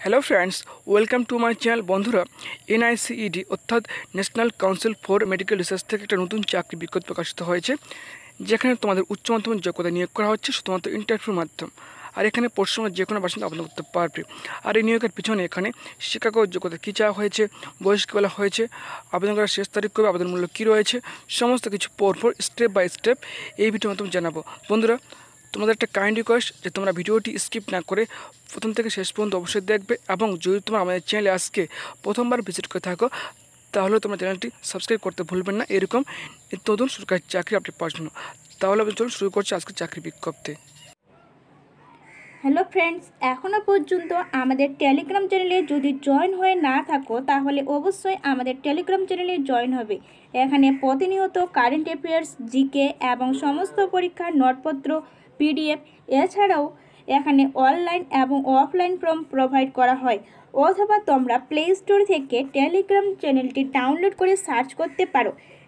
Hello friends, welcome to my channel. বন্ধুরা, NICED অর্থাৎ national council for medical research থেকে একটা নতুন চাকরি বিজ্ঞপ্তি প্রকাশিত হয়েছে, যেখানে তোমাদের উচ্চ মাধ্যমিক যোগ্যতা নিয়োগ করা হচ্ছে শুধুমাত্র ইন্টারভিউর মাধ্যম। আর এখানে পশ্চিমবঙ্গের যে কোনো বাসিন্দা আবেদন করতে পারবে। আর এই নিয়োগের পিছনে এখানে শিক্ষাগত যোগ্যতা কী চাওয়া হয়েছে, বয়স কী বলা হয়েছে, আবেদন করার শেষ তারিখ কবে, আবেদন মূল্য কী রয়েছে, সমস্ত কিছু পরপর স্টেপ বাই স্টেপ এই ভিডিওর মাধ্যমে জানাবো। বন্ধুরা, তোমাদের একটা কাইন্ড রিকোয়েস্ট যে তোমরা ভিডিওটি স্কিপ না করে প্রথম থেকে শেষ পর্যন্ত অবশ্যই দেখবে, এবং যদি তোমরা আমাদের চ্যানেলে আজকে প্রথমবার ভিজিট করে থাকো তাহলে তোমরা চ্যানেলটি সাবস্ক্রাইব করতে ভুলবেন না এরকম নতুন সরকারি চাকরি আপডেট পাওয়ার জন্য। তাহলে চলুন শুরু করছি আজকে চাকরি বিজ্ঞপ্তি। হ্যালো ফ্রেন্ডস, এখনও পর্যন্ত আমাদের টেলিগ্রাম চ্যানেলে যদি জয়েন হয়ে না থাকো তাহলে অবশ্যই আমাদের টেলিগ্রাম চ্যানেলে জয়েন হবে। এখানে প্রতিনিয়ত কারেন্ট অ্যাফেয়ার্স, জিকে এবং সমস্ত পরীক্ষার নোটপত্র, পিডিএফ, এছাড়াও এখানে অনলাইন এবং অফলাইন ফর্ম প্রোভাইড করা হয়। অথবা তোমরা প্লে স্টোর থেকে টেলিগ্রাম চ্যানেলটি ডাউনলোড করে সার্চ করতে পারো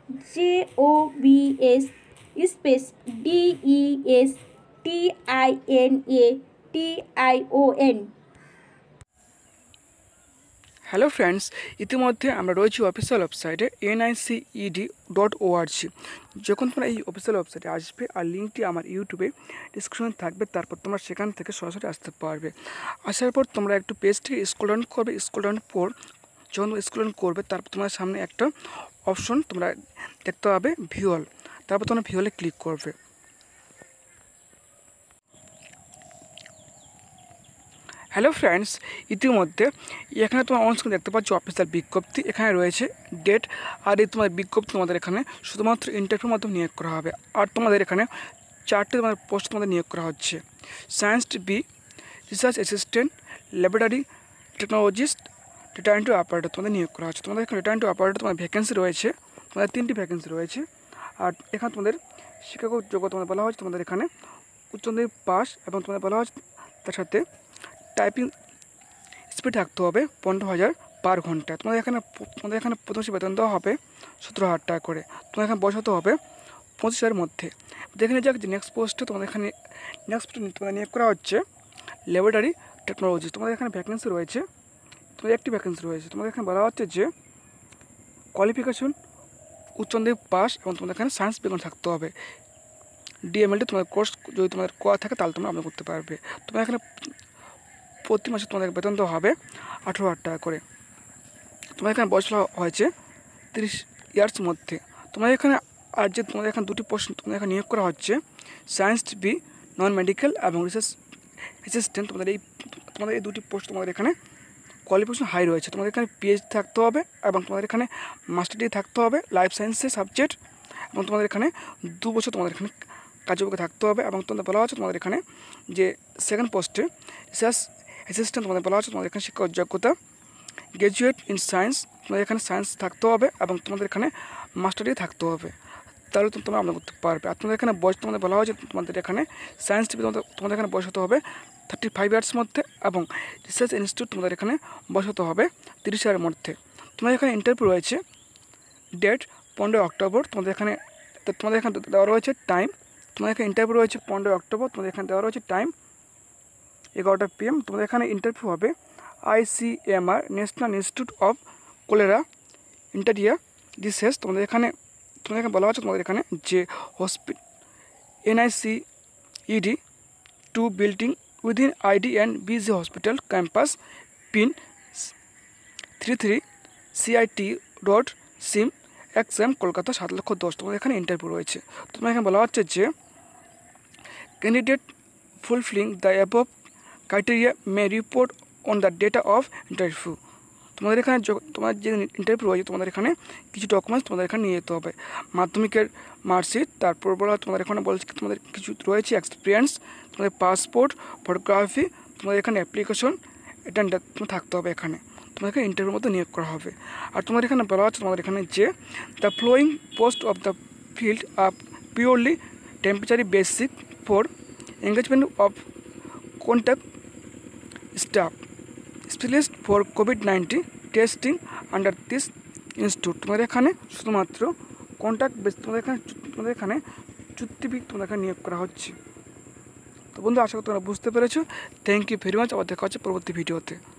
JOBS space DESTINATION। Hello friends, ইতিমধ্যে আমরা রয়েছি অফিসিয়াল ওয়েবসাইটে NICED.org। যখন তোমরা এই অফিসিয়াল ওয়েবসাইটে আসবে আর লিঙ্কটি আমার ইউটিউবে ডিসক্রিপশনে থাকবে, তারপর তোমরা সেখান থেকে সরাসরি আসতে পারবে। আসার পর তোমরা একটু পেজটিকে স্ক্রল ডাউন করবে। স্ক্রল ডাউন পর যখন স্ক্রল ডাউন করবে তারপর তোমার সামনে একটা অপশন তোমরা দেখতে পাবে ভিউয়াল, তারপর তোমরা ভিউয়ালে ক্লিক করবে। হ্যালো ফ্রেন্ডস, ইতিমধ্যে এখানে তোমার অনস্ক্রিন দেখতে পাচ্ছ অফিসিয়াল বিজ্ঞপ্তি। এখানে রয়েছে ডেট, আর এই তোমার বিজ্ঞপ্তি তোমাদের এখানে শুধুমাত্র ইন্টারভিউর মাধ্যমে নিয়োগ করা হবে। আর তোমাদের এখানে 4টে তোমাদের পোস্ট তোমাদের নিয়োগ করা হচ্ছে। Science B, research assistant, laboratory technologist, data entry operator তোমাদের নিয়োগ করা হচ্ছে। তোমাদের এখানে ডেটা এন্ট্রি অপারেটর তোমাদের ভ্যাকেন্সি রয়েছে, তোমাদের 3টি ভ্যাকেন্সি রয়েছে। আর এখানে তোমাদের শিক্ষাগত যোগ্যতা তোমাদের বলা হচ্ছে তোমাদের এখানে উচ্চ মাধ্যমিক পাস, এবং তোমাদের বলা হচ্ছে তার সাথে টাইপিং স্পিড থাকতে হবে 15,000 পার ঘন্টা। তোমাদের এখানে প্রথম বেতন দেওয়া হবে 17,000 টাকা করে। তোমাদের এখানে বসাতে হবে 25,000 মধ্যে। দেখে নিয়ে যাক যে নেক্সট পোস্টে তোমাদের এখানে তোমাদের নিয়োগ করা হচ্ছে ল্যাবরেটরি টেকনোলজি। তোমাদের এখানে ভ্যাকেন্সি রয়েছে, তোমাদের একটি ভ্যাকেন্সি রয়েছে। তোমাদের এখানে বলা হচ্ছে যে কোয়ালিফিকেশন উচ্চ মাধ্যমিক পাস, এবং তোমাদের এখানে সায়েন্স ব্যাকগ্রাউন্ড থাকতে হবে। DMLT তোমাদের কোর্স যদি তোমাদের করা থাকে তাহলে তোমরা আবেদন করতে পারবে। তোমাদের এখানে প্রতি মাসে তোমাদের বেতন দেওয়া হবে 18,000 টাকা করে। তোমাদের এখানে বয়স হয়েছে 30 ইয়ার্স মধ্যে। তোমাদের এখানে আর যে তোমাদের এখানে 2টি পোস্ট তোমাদের এখানে নিয়োগ করা হচ্ছে সায়েন্স বি, নন মেডিকেল এবং রিসার্চ অ্যাসিস্ট্যান্ট। তোমাদের এই 2টি পোস্ট তোমাদের এখানে কোয়ালিফিকেশন হাই রয়েছে। তোমাদের এখানে PhD থাকতে হবে, এবং তোমাদের এখানে মাস্টার ডিগ্রি থাকতে হবে লাইফ সায়েন্সের সাবজেক্ট, এবং তোমাদের এখানে 2 বছর তোমাদের এখানে কার্যযোগ্য থাকতে হবে। এবং তোমাদের বলা হচ্ছে তোমাদের এখানে যে সেকেন্ড পোস্টে রিসার্চ অ্যাসিস্ট্যান্ট তোমাদের বলা হচ্ছে তোমাদের এখানে শিক্ষাগত যোগ্যতা গ্র্যাজুয়েট ইন সায়েন্স, তোমাদের এখানে সায়েন্স থাকতে হবে, এবং তোমাদের এখানে মাস্টার ডিগ্রি থাকতে হবে, তাহলে তোমরা আবেদন করতে পারবে। আর তোমাদের এখানে বয়স তোমাদের বলা হয়েছে তোমাদের এখানে সায়েন্স টিভি তোমাদের এখানে বয়স হতে হবে 35 ইয়ার্স মধ্যে, এবং রিসার্চ ইনস্টিটিউট তোমাদের এখানে বয়স হতে হবে 30 মধ্যে। তোমাদের এখানে ইন্টারভিউ রয়েছে ডেট 15 অক্টোবর। তোমাদের এখানে দেওয়া রয়েছে টাইম। তোমাদের এখানে ইন্টারভিউ রয়েছে 15 অক্টোবর। তোমাদের এখানে দেওয়া রয়েছে টাইম 11টা PM। তোমাদের এখানে ইন্টারভিউ হবে ICMR national institute of cholera enteric research. তোমাদের এখানে বলা হচ্ছে তোমাদের এখানে যে NICED 2 building within ID and BG hospital campus, pin 33 CIT road, scheme XM, Kolkata 7,10,000। তোমাদের এখানে ইন্টারভিউ রয়েছে। তোমাদের এখানে বলা হচ্ছে যে candidate fulfilling the above criteria may report on the data of interview. তোমাদের এখানে তোমার যে ইন্টারভিউ রয়েছে তোমাদের এখানে কিছু ডকুমেন্টস তোমাদের এখানে নিয়ে যেতে হবে। মাধ্যমিকের মার্কশিট, তারপর বলা তোমাদের এখানে বলছে তোমাদের কিছু রয়েছে এক্সপিরিয়েন্স, তোমাদের পাসপোর্ট, ফটোগ্রাফি, তোমাদের এখানে অ্যাপ্লিকেশন অ্যাটেন্ডার থাকতে হবে। এখানে তোমাদেরকে ইন্টারভিউর মধ্যে নিয়োগ করা হবে। আর তোমাদের এখানে বলা হচ্ছে তোমাদের এখানে যে the following post of the filled up purely temporary basic for engagement of contact staff specialist for COVID-19 testing under this institute. তোমাদের এখানে শুধুমাত্র কন্ট্যাক্ট বেস তোমাদের এখানে চুক্তিভিত্তিক তোমাদের এখানে নিয়োগ করা হচ্ছে। তো বন্ধু, আশা করি তোমরা বুঝতে পেরেছো। Thank you very much. আবার দেখা হচ্ছে পরবর্তী ভিডিওতে।